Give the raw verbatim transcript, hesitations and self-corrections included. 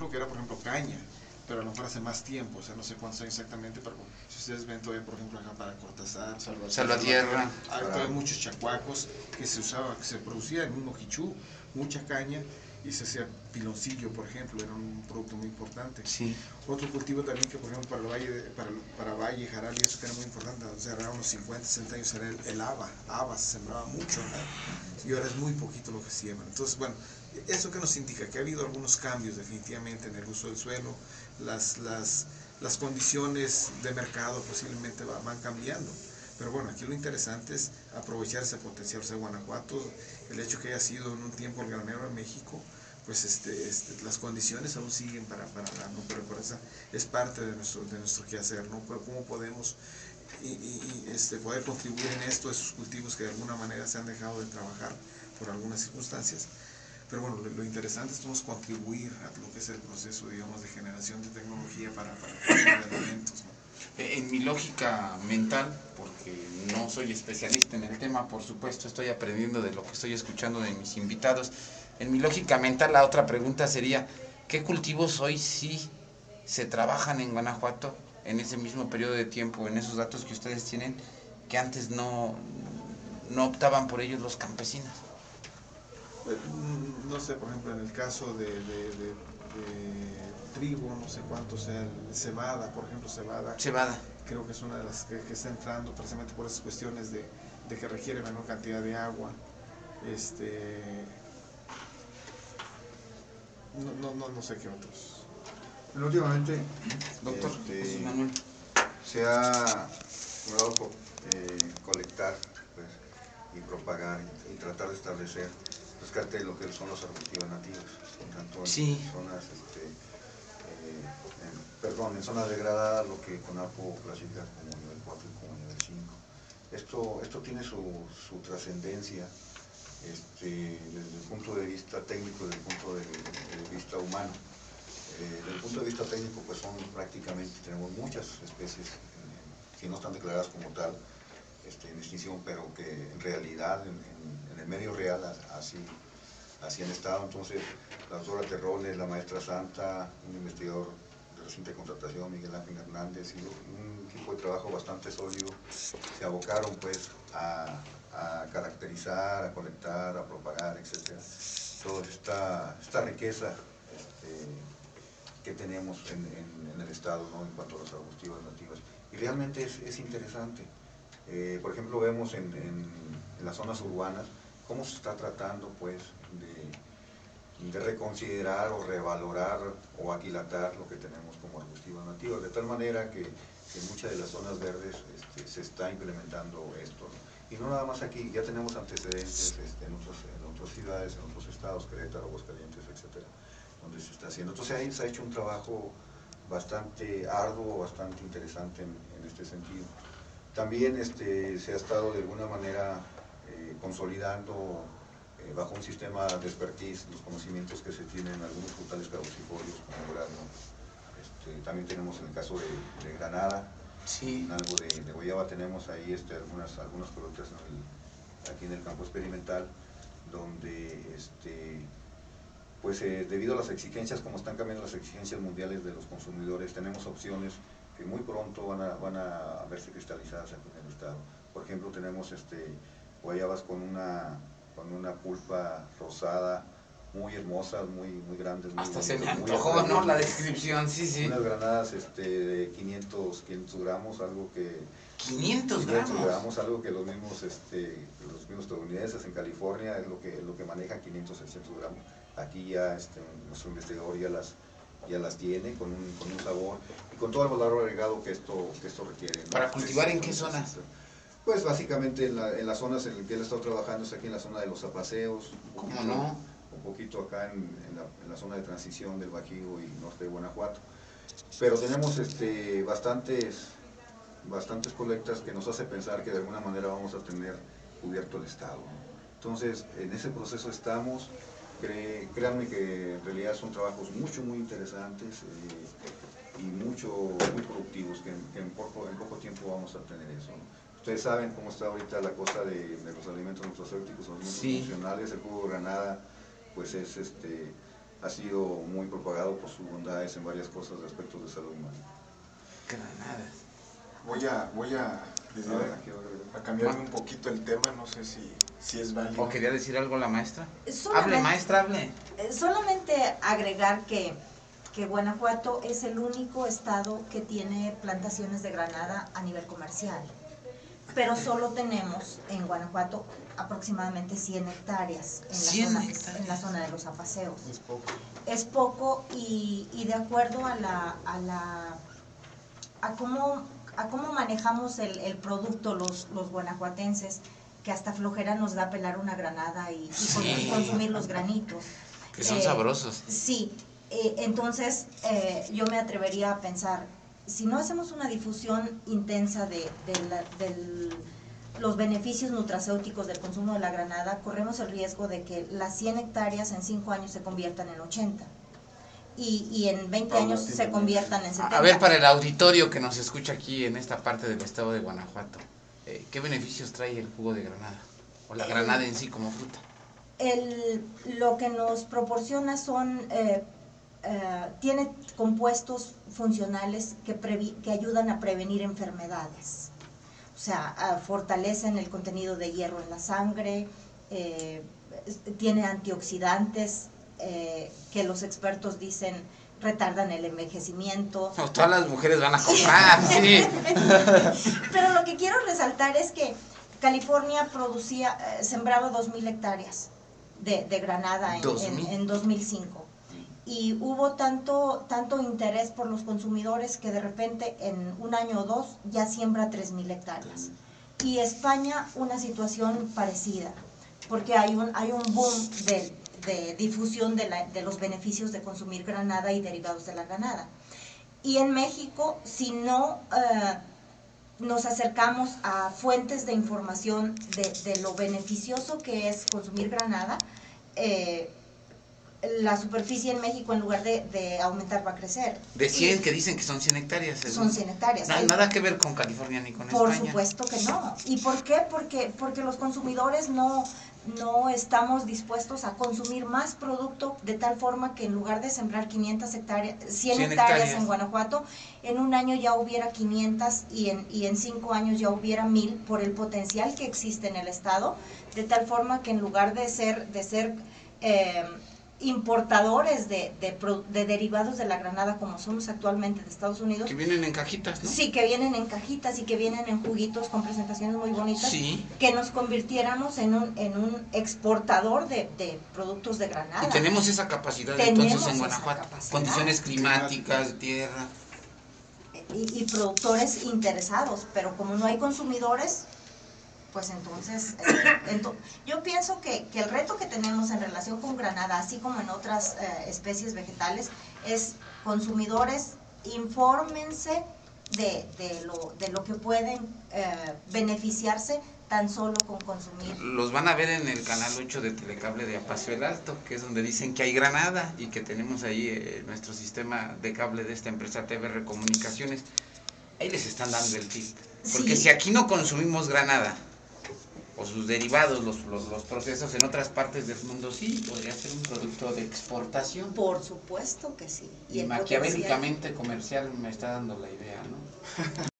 ejemplo, que era, por ejemplo, caña, pero a lo mejor hace más tiempo, o sea, no sé cuántos años exactamente, pero si ustedes ven todavía, por ejemplo, acá para Cortázar, Salvatierra, Salvatierra, hay todavía muchos chacuacos que se usaba, que se producía en un mojichú, mucha caña, y se hacía piloncillo, por ejemplo, era un producto muy importante. Sí. Otro cultivo también que, por ejemplo, para el Valle, de, para, para Valle, Jaral, y eso que era muy importante, o sea, era unos cincuenta, sesenta años, era el, el haba, haba se sembraba mucho, ¿verdad? Y ahora es muy poquito lo que se siembra. Entonces, bueno, ¿eso qué nos indica? Que ha habido algunos cambios definitivamente en el uso del suelo, las, las, las condiciones de mercado posiblemente va, van cambiando. Pero bueno, aquí lo interesante es aprovechar ese potencial. O sea, Guanajuato, el hecho que haya sido en un tiempo el granero de México, pues este, este, las condiciones aún siguen para, para dar, ¿no? Pero por eso es parte de nuestro, de nuestro quehacer, ¿no? ¿Cómo podemos y, y, y este, poder contribuir en esto, esos cultivos que de alguna manera se han dejado de trabajar por algunas circunstancias? Pero bueno, lo, lo interesante es podemos contribuir a lo que es el proceso, digamos, de generación de tecnología para, para producir alimentos, ¿no? En mi lógica mental, porque no soy especialista en el tema, por supuesto, estoy aprendiendo de lo que estoy escuchando de mis invitados. En mi lógica mental, la otra pregunta sería, ¿qué cultivos hoy sí se trabajan en Guanajuato en ese mismo periodo de tiempo, en esos datos que ustedes tienen, que antes no, no optaban por ellos los campesinos? No sé, por ejemplo, en el caso de, de, de, de trigo, no sé cuánto sea, el cebada, por ejemplo, cebada. Cebada. Creo que es una de las que, que está entrando precisamente por esas cuestiones de, de que requiere menor cantidad de agua. Este, no, no, no, no sé qué otros. Pero últimamente, doctor este, Manuel, se ha logrado eh, colectar pues, y propagar y, y tratar de establecer rescate de lo que son los arbustivos nativos, tanto en sí. zonas, este, eh, en, perdón, en zonas degradadas, lo que CONAPO clasifica como nivel cuatro y como nivel cinco. Esto, esto tiene su, su trascendencia este, desde el punto de vista técnico y desde el punto de, de vista humano. Eh, desde el punto de vista técnico, pues son prácticamente, tenemos muchas especies eh, que no están declaradas como tal este, en extinción, pero que en realidad, en, en, en el medio real, así, así han estado. Entonces, la doctora Terrones, la maestra Santa, un investigador de reciente contratación, Miguel Ángel Hernández, y un equipo de trabajo bastante sólido, se abocaron pues a, a caracterizar, a colectar, a propagar, etcétera, toda esta, esta riqueza este, que tenemos en, en, en el estado, ¿no? En cuanto a los arbustivos nativos. Y realmente es, es interesante. Eh, por ejemplo, vemos en, en, en las zonas urbanas cómo se está tratando pues, de, de reconsiderar o revalorar o aquilatar lo que tenemos como arbustivos nativos, de tal manera que, que en muchas de las zonas verdes este, se está implementando esto, ¿no? Y no nada más aquí, ya tenemos antecedentes este, en, otros, en otras ciudades, en otros estados, Querétaro, Aguascalientes, etcétera, donde se está haciendo. Entonces ahí se ha hecho un trabajo bastante arduo, bastante interesante en, en este sentido. También este, se ha estado de alguna manera eh, consolidando eh, bajo un sistema de expertise los conocimientos que se tienen en algunos frutales caducifolios como durazno. Este, también tenemos en el caso de, de Granada, sí. En algo de, de guayaba tenemos ahí este, algunas, algunas productas en el, aquí en el campo experimental, donde este, pues eh, debido a las exigencias, como están cambiando las exigencias mundiales de los consumidores, tenemos opciones que muy pronto van a, van a verse cristalizadas aquí en el estado. Por ejemplo, tenemos este, guayabas con una, con una pulpa rosada, muy hermosas, muy, muy grandes. Muy Hasta bonitas, se me antojó, ¿no? La descripción, sí, sí. Unas granadas este, de quinientos, quinientos gramos, algo que... quinientos gramos. gramos, algo que los mismos, este, los mismos estadounidenses en California es lo que, lo que manejan quinientos, seiscientos gramos. Aquí ya este, nuestro investigador ya las, ya las tiene con un, con un sabor y con todo el valor agregado que esto, que esto requiere, ¿no? ¿Para cultivar en qué zonas? Pues básicamente en, la, en las zonas en las que él está trabajando es aquí en la zona de los Zapaseos. ¿Cómo no? Un poquito acá en, en, la, en la zona de transición del Bajío y norte de Guanajuato. Pero tenemos este, bastantes, bastantes colectas que nos hace pensar que de alguna manera vamos a tener cubierto el estado, ¿no? Entonces, en ese proceso estamos. Cre, créanme que en realidad son trabajos mucho, muy interesantes eh, y mucho, muy productivos, que, que en, poco, en poco tiempo vamos a tener eso, ¿no? Ustedes saben cómo está ahorita la cosa de, de los alimentos nutracéuticos, los alimentos sí. funcionales, el jugo de granada, pues es este, ha sido muy propagado por sus bondades en varias cosas de aspectos de salud humana. Granadas. Voy a, voy a, a cambiarme un poquito el tema, no sé si, si es válido. ¿O quería decir algo la maestra? Solamente, hable, maestra, hable. Solamente agregar que, que Guanajuato es el único estado que tiene plantaciones de granada a nivel comercial, pero solo tenemos en Guanajuato aproximadamente cien hectáreas en la, zona, hectáreas. En la zona de los apaseos. Es poco. Es poco y, y de acuerdo a la... A la a cómo, a cómo manejamos el, el producto los, los guanajuatenses, que hasta flojera nos da pelar una granada y, y sí. consumir los granitos. Que son eh, sabrosos. Sí, eh, entonces eh, yo me atrevería a pensar, si no hacemos una difusión intensa de, de, la, de los beneficios nutracéuticos del consumo de la granada, corremos el riesgo de que las cien hectáreas en cinco años se conviertan en ochenta. Y, y en veinte años se conviertan en setenta. A ver, para el auditorio que nos escucha aquí en esta parte del estado de Guanajuato, eh, ¿qué beneficios trae el jugo de granada? O la granada en sí como fruta. El, lo que nos proporciona son, eh, eh, tiene compuestos funcionales que, previ, que ayudan a prevenir enfermedades. O sea, uh, fortalecen el contenido de hierro en la sangre, eh, tiene antioxidantes, Eh, que los expertos dicen retardan el envejecimiento. No, todas las mujeres van a comprar, sí. Pero lo que quiero resaltar es que California producía, eh, sembraba dos mil hectáreas de, de granada en, en, en dos mil cinco. Y hubo tanto, tanto interés por los consumidores que de repente en un año o dos ya siembra tres mil hectáreas. Y España una situación parecida, porque hay un, hay un boom del de difusión de, la, de los beneficios de consumir granada y derivados de la granada. Y en México, si no eh, nos acercamos a fuentes de información de, de lo beneficioso que es consumir granada, eh, la superficie en México en lugar de, de aumentar va a crecer. De cien, y que dicen que son cien hectáreas. Son cien hectáreas. No, nada que ver con California ni con Por España. Por supuesto que no. ¿Y por qué? Porque, porque los consumidores no... no estamos dispuestos a consumir más producto de tal forma que en lugar de sembrar quinientas hectáreas, cien, cien hectáreas, hectáreas en Guanajuato, en un año ya hubiera quinientas y en, y en cinco años ya hubiera mil por el potencial que existe en el estado, de tal forma que en lugar de ser, de ser eh, importadores de, de, de derivados de la granada como somos actualmente de Estados Unidos. Que vienen en cajitas, ¿no? Sí, que vienen en cajitas y que vienen en juguitos con presentaciones muy bonitas. Sí. Que nos convirtiéramos en un, en un exportador de, de productos de granada. Y tenemos esa capacidad tenemos entonces en Guanajuato. Condiciones climáticas, tierra. Y, y productores interesados, pero como no hay consumidores, pues entonces, eh, ento, yo pienso que, que el reto que tenemos en relación con granada, así como en otras eh, especies vegetales, es consumidores, infórmense de, de, lo, de lo que pueden eh, beneficiarse tan solo con consumir. Los van a ver en el canal ocho de Telecable de Apaseo el Alto, que es donde dicen que hay granada y que tenemos ahí eh, nuestro sistema de cable de esta empresa T V R Comunicaciones. Ahí les están dando el tip. Porque sí. Si aquí no consumimos granada, o sus derivados, los, los, los procesos en otras partes del mundo, sí, podría ser un producto de exportación. Por supuesto que sí. Y, y maquiavélicamente comercial me está dando la idea, ¿no?